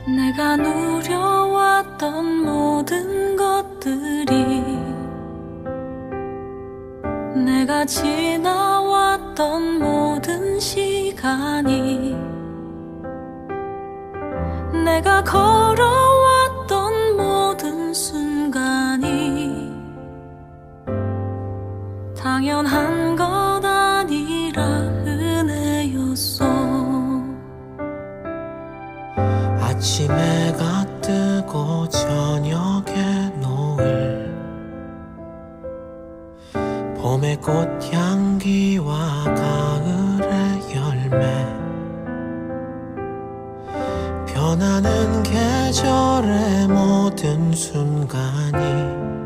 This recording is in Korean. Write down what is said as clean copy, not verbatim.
내가 누려왔던 모든 것들이, 내가 지나왔던 모든 시간이, 내가 걸어왔던 모든 순간이 당연한 것 아니라 은혜였어. 아침에 해가 뜨고 저녁에 노을, 봄의 꽃향기와 가을의 열매, 변하는 계절의 모든 순간이